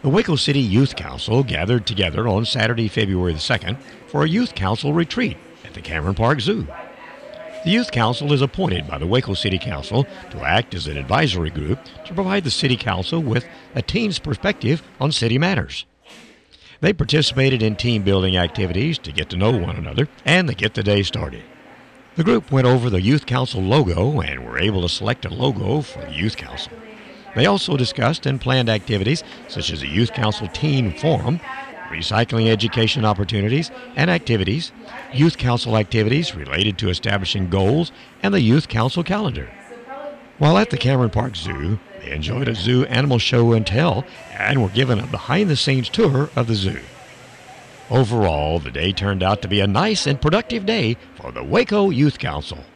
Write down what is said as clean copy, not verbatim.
The Waco City Youth Council gathered together on Saturday, February the 2nd for a Youth Council retreat at the Cameron Park Zoo. The Youth Council is appointed by the Waco City Council to act as an advisory group to provide the City Council with a teen's perspective on city matters. They participated in team-building activities to get to know one another and to get the day started. The group went over the Youth Council logo and were able to select a logo for the Youth Council. They also discussed and planned activities such as the Youth Council Teen Forum, recycling education opportunities and activities, Youth Council activities related to establishing goals, and the Youth Council calendar. While at the Cameron Park Zoo, they enjoyed a zoo animal show and tell and were given a behind-the-scenes tour of the zoo. Overall, the day turned out to be a nice and productive day for the Waco Youth Council.